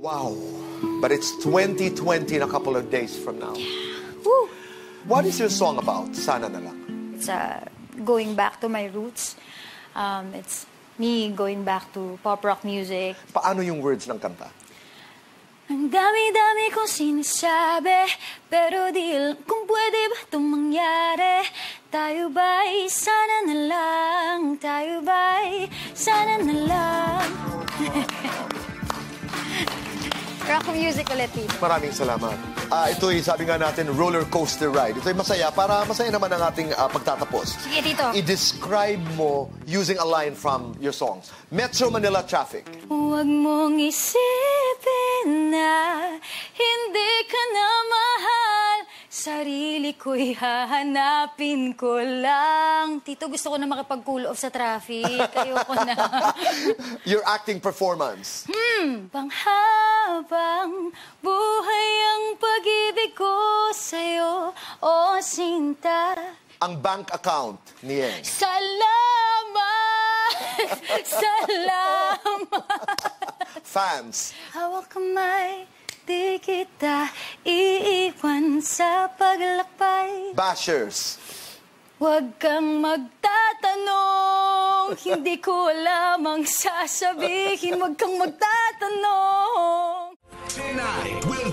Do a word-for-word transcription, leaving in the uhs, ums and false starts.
Wow. But it's twenty twenty in a couple of days from now. Woo! What is your song about? Sana na lang. It's uh, going back to my roots. Um, it's me going back to pop rock music. Paano yung words ng kanta? Ang dami-dami kong sinasabi, pero di alam kung pwede ba itong mangyari. Tayo ba'y sana na lang, tayo ba'y sana na lang. Rock music ulit dito. Maraming salamat. Uh, ito'y sabi nga natin, roller coaster ride. Ito'y masaya para masaya naman ang ating uh, pagtatapos. Sige, Tito. I-describe mo using a line from your songs. Metro Manila traffic. Huwag mong isipin na hindi ka na mahal. Sarili ko'y hahanapin ko lang. Tito, gusto ko na makipag-cool off sa traffic. Ayoko na. Your acting performance. Hmm, panghabang buhay ang pag-ibig ko sa'yo, o sinta. Ang bank account ni Yeng. Salamat! Salamat! Fans. Hawak kamay, di kita iiwan sa paglakbay. Bashers. Huwag kang magtatanong, hindi ko alam ang sasabihin. Huwag kang magtatanong. Tonight will